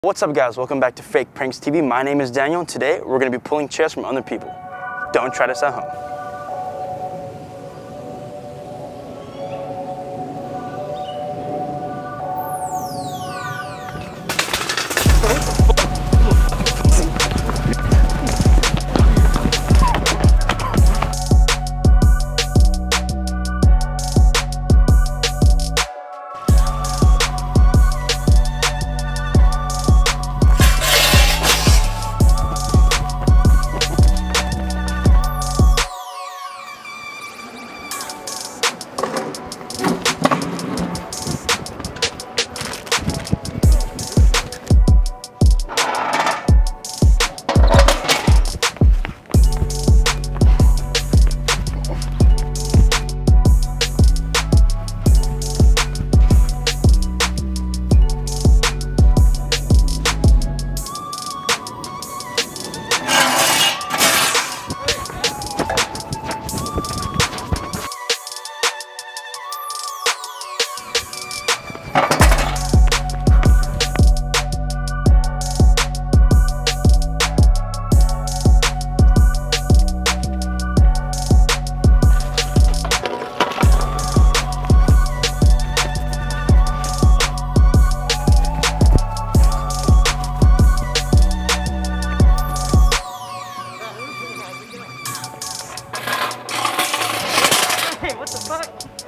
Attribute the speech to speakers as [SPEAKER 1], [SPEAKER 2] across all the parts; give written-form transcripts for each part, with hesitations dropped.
[SPEAKER 1] What's up guys, welcome back to Fake Pranks TV. My name is Daniel and today we're going to be pulling chairs from other people. Don't try this at home.
[SPEAKER 2] Hey, what the fuck?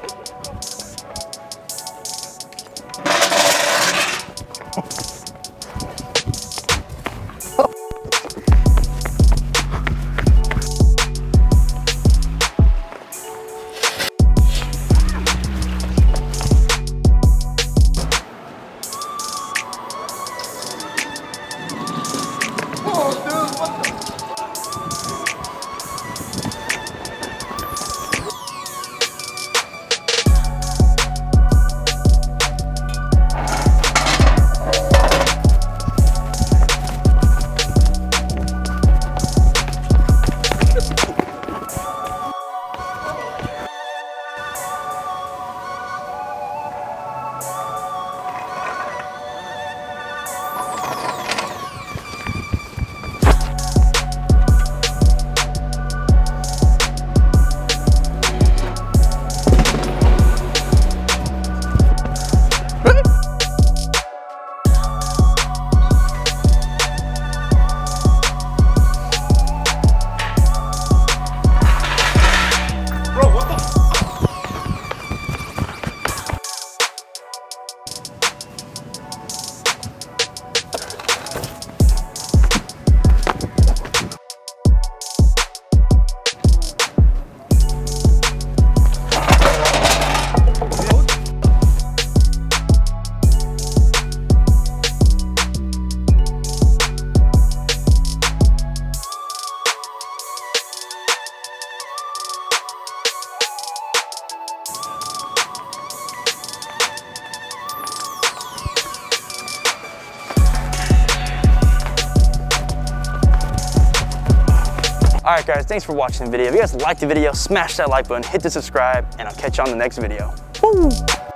[SPEAKER 1] Alright guys, thanks for watching the video. If you guys liked the video, smash that like button, hit the subscribe, and I'll catch you on the next video. Woo!